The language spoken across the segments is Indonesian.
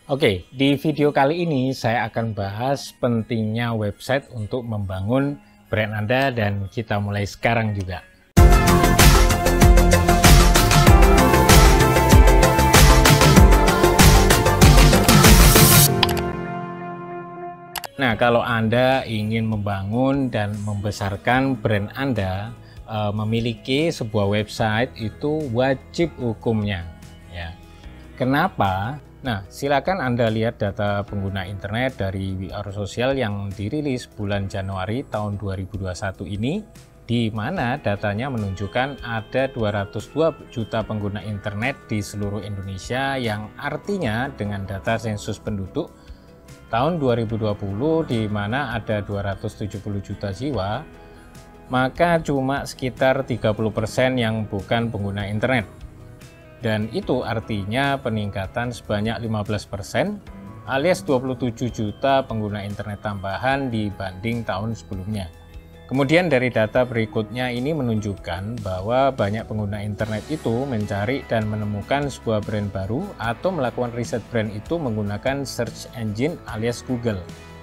Oke, di video kali ini saya akan bahas pentingnya website untuk membangun brand Anda dan kita mulai sekarang juga. Nah, kalau Anda ingin membangun dan membesarkan brand Anda, memiliki sebuah website itu wajib hukumnya. Ya. Kenapa? Nah, silakan Anda lihat data pengguna internet dari We Are Social yang dirilis bulan Januari tahun 2021 ini, di mana datanya menunjukkan ada 202 juta pengguna internet di seluruh Indonesia, yang artinya dengan data sensus penduduk tahun 2020 di mana ada 270 juta jiwa, maka cuma sekitar 30% yang bukan pengguna internet. Dan itu artinya peningkatan sebanyak 15% alias 27 juta pengguna internet tambahan dibanding tahun sebelumnya. Kemudian dari data berikutnya ini menunjukkan bahwa banyak pengguna internet itu mencari dan menemukan sebuah brand baru atau melakukan riset brand itu menggunakan search engine alias Google.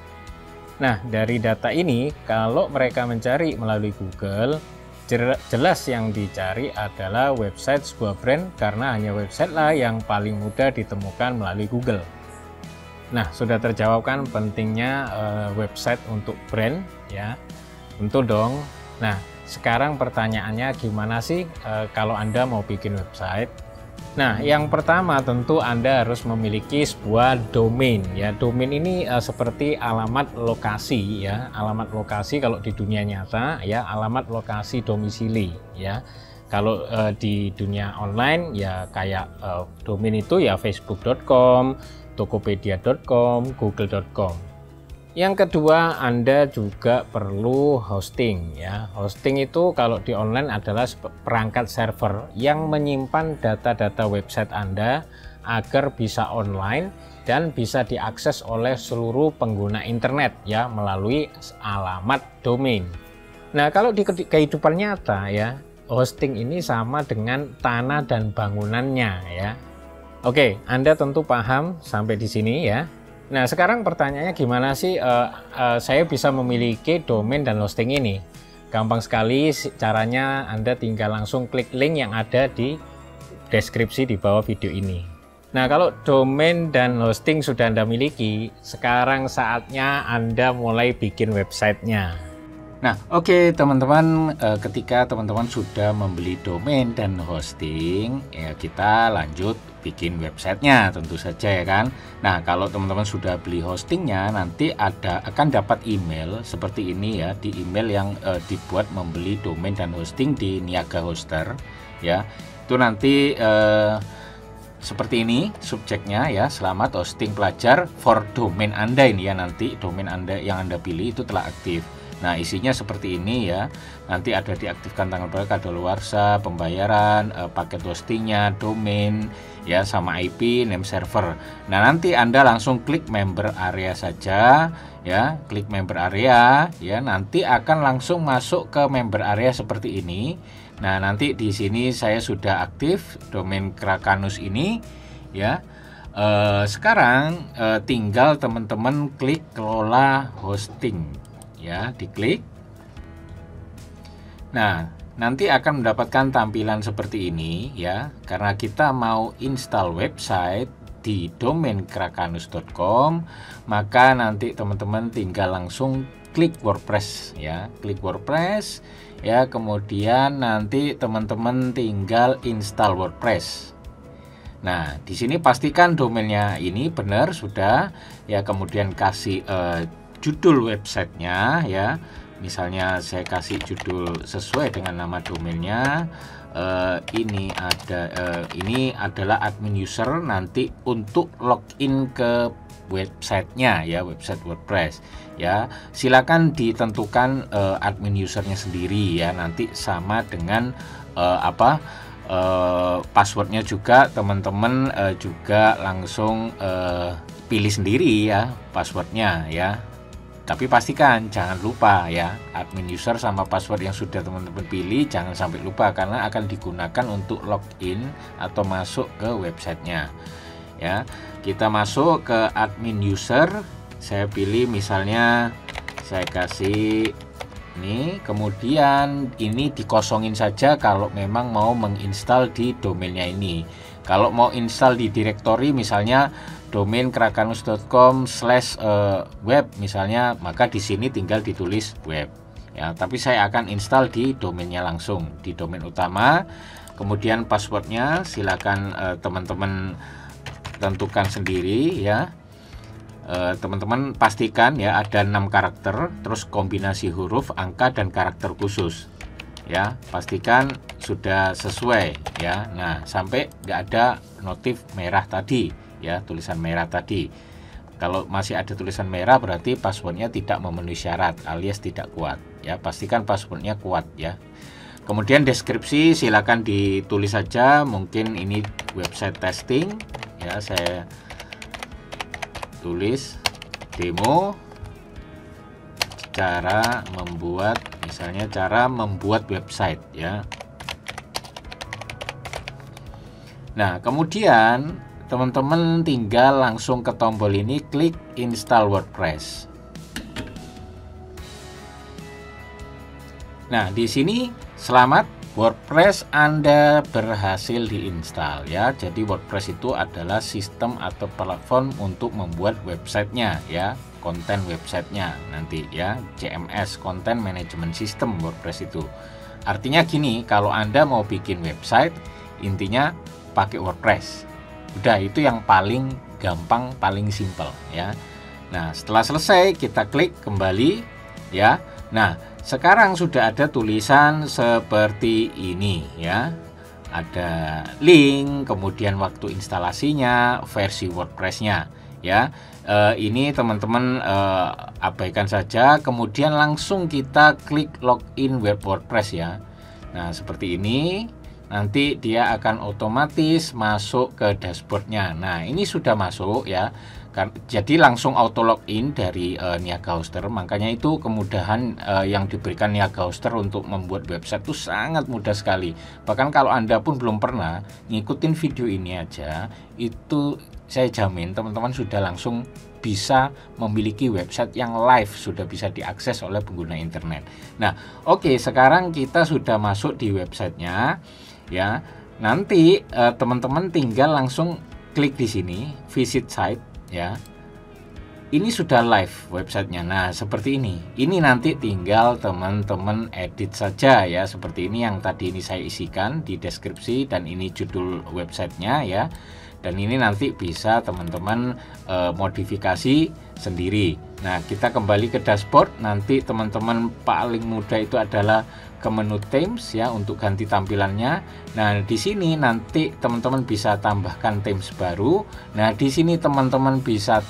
Nah, dari data ini kalau mereka mencari melalui Google, jelas yang dicari adalah website sebuah brand karena hanya website lah yang paling mudah ditemukan melalui Google. Nah, sudah terjawabkan pentingnya website untuk brand ya. Tentu dong. Nah, sekarang pertanyaannya gimana sih kalau Anda mau bikin website? Nah, yang pertama tentu Anda harus memiliki sebuah domain ya. Domain ini seperti alamat lokasi ya. Alamat lokasi kalau di dunia nyata ya, alamat lokasi domisili ya. Kalau di dunia online ya kayak domain itu ya facebook.com, tokopedia.com, google.com. Yang kedua, Anda juga perlu hosting ya. Hosting itu kalau di online adalah perangkat server yang menyimpan data-data website Anda agar bisa online dan bisa diakses oleh seluruh pengguna internet ya melalui alamat domain. Nah, kalau di kehidupan nyata ya, hosting ini sama dengan tanah dan bangunannya ya. Oke, Anda tentu paham sampai di sini ya. Nah, sekarang pertanyaannya gimana sih saya bisa memiliki domain dan hosting ini? Gampang sekali caranya, Anda tinggal langsung klik link yang ada di deskripsi di bawah video ini. Nah, kalau domain dan hosting sudah Anda miliki, sekarang saatnya Anda mulai bikin websitenya. Nah, oke teman-teman, ketika teman-teman sudah membeli domain dan hosting, ya kita lanjut bikin websitenya tentu saja ya kan. Nah, kalau teman-teman sudah beli hostingnya, nanti akan dapat email seperti ini ya, di email yang dibuat membeli domain dan hosting di Niaga Hoster ya. Itu nanti seperti ini subjeknya ya, selamat hosting pelajar for domain Anda ini ya, nanti domain Anda yang Anda pilih itu telah aktif. Nah, isinya seperti ini ya. Nanti ada diaktifkan tanggal berapa, kadaluarsa, pembayaran, paket hostingnya, domain ya, sama IP, name server. Nah, nanti Anda langsung klik member area saja ya, klik member area ya, nanti akan langsung masuk ke member area seperti ini. Nah, nanti di sini saya sudah aktif domain Krakanus ini ya. Sekarang tinggal teman-teman klik kelola hosting ya, diklik. Nah, nanti akan mendapatkan tampilan seperti ini ya, karena kita mau install website di domain krakanus.com, maka nanti teman-teman tinggal langsung klik WordPress ya, klik WordPress ya, kemudian nanti teman-teman tinggal install WordPress. Nah, di sini pastikan domainnya ini benar sudah ya, kemudian kasih judul websitenya ya, misalnya saya kasih judul sesuai dengan nama domainnya. Ini adalah admin user nanti untuk login ke websitenya ya, website WordPress ya. Silakan ditentukan admin usernya sendiri ya, nanti sama dengan passwordnya juga teman-teman juga langsung pilih sendiri ya passwordnya ya. Tapi pastikan jangan lupa ya, admin user sama password yang sudah teman-teman pilih jangan sampai lupa, karena akan digunakan untuk login atau masuk ke websitenya. ya. Kita masuk ke admin user, saya pilih misalnya saya kasih ini, kemudian ini dikosongin saja kalau memang mau menginstal di domainnya ini. Kalau mau install di directory misalnya domain krakanus.com/web misalnya, maka di sini tinggal ditulis web ya. Tapi saya akan install di domainnya langsung, di domain utama. Kemudian passwordnya silakan teman-teman tentukan sendiri ya. Teman-teman pastikan ya ada 6 karakter, terus kombinasi huruf, angka, dan karakter khusus ya. Pastikan sudah sesuai ya. Nah, sampai nggak ada notif merah tadi ya, tulisan merah tadi. Kalau masih ada tulisan merah berarti passwordnya tidak memenuhi syarat alias tidak kuat ya. Pastikan passwordnya kuat ya. Kemudian deskripsi silakan ditulis saja, mungkin ini website testing ya, saya tulis demo cara membuat, misalnya cara membuat website ya. Nah, kemudian teman-teman tinggal langsung ke tombol ini, klik install WordPress. Nah, di sini selamat, WordPress Anda berhasil diinstal ya. Jadi WordPress itu adalah sistem atau platform untuk membuat websitenya ya, konten websitenya nanti ya, CMS, Content Management System WordPress itu. Artinya gini, kalau Anda mau bikin website, intinya pakai WordPress. Udah, itu yang paling gampang, paling simple ya. Nah, setelah selesai kita klik kembali ya. Nah, sekarang sudah ada tulisan seperti ini ya. Ada link, kemudian waktu instalasinya, versi WordPress-nya ya. Ini teman-teman abaikan saja, kemudian langsung kita klik login web WordPress ya. Nah, seperti ini. Nanti dia akan otomatis masuk ke dashboardnya. Nah, ini sudah masuk ya. Jadi langsung auto login dari Niaga Hoster. Makanya itu kemudahan yang diberikan Niaga Hoster untuk membuat website itu sangat mudah sekali. Bahkan kalau Anda pun belum pernah ngikutin video ini aja, itu saya jamin teman-teman sudah langsung bisa memiliki website yang live, sudah bisa diakses oleh pengguna internet. Nah, oke, sekarang kita sudah masuk di websitenya ya. Nanti teman-teman tinggal langsung klik di sini, visit site ya. Ini sudah live websitenya. Nah, seperti ini. Ini nanti tinggal teman-teman edit saja ya. Seperti ini yang tadi ini saya isikan di deskripsi, dan ini judul websitenya ya. Dan ini nanti bisa teman-teman modifikasi sendiri. Nah, kita kembali ke dashboard. Nanti teman-teman paling mudah itu adalah ke menu themes ya, untuk ganti tampilannya. Nah, di sini nanti teman-teman bisa tambahkan themes baru. Nah, di sini teman-teman bisa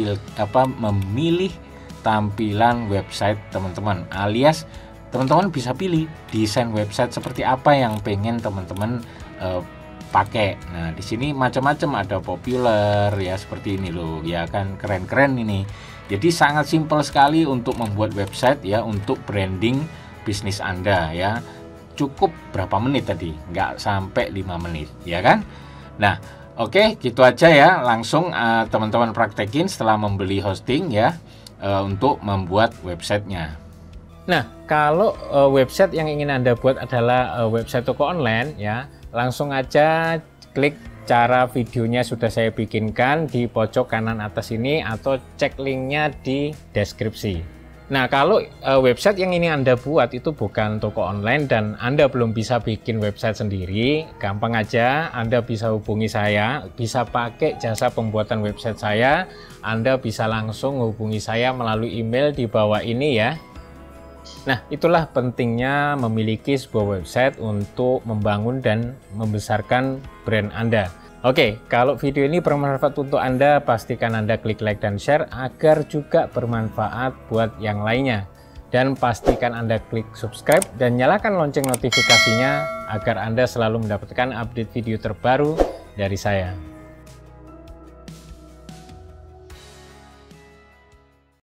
memilih tampilan website teman-teman, alias teman-teman bisa pilih desain website seperti apa yang pengen teman-teman pakai. Nah, di sini macam-macam, ada populer ya, seperti ini loh ya, kan keren-keren ini. Jadi sangat simpel sekali untuk membuat website ya, untuk branding bisnis Anda ya. Cukup berapa menit tadi? Nggak sampai 5 menit ya kan. Nah, oke, gitu aja ya. Langsung teman-teman praktekin setelah membeli hosting ya, untuk membuat websitenya. Nah, kalau website yang ingin Anda buat adalah website toko online ya, langsung aja klik cara videonya sudah saya bikinkan di pojok kanan atas ini, atau cek linknya di deskripsi. Nah, kalau website yang ini Anda buat itu bukan toko online dan Anda belum bisa bikin website sendiri, gampang aja, Anda bisa hubungi saya, bisa pakai jasa pembuatan website saya. Anda bisa langsung hubungi saya melalui email di bawah ini ya. Nah, itulah pentingnya memiliki sebuah website untuk membangun dan membesarkan brand Anda. Oke, kalau video ini bermanfaat untuk Anda, pastikan Anda klik like dan share agar juga bermanfaat buat yang lainnya. Dan pastikan Anda klik subscribe dan nyalakan lonceng notifikasinya agar Anda selalu mendapatkan update video terbaru dari saya.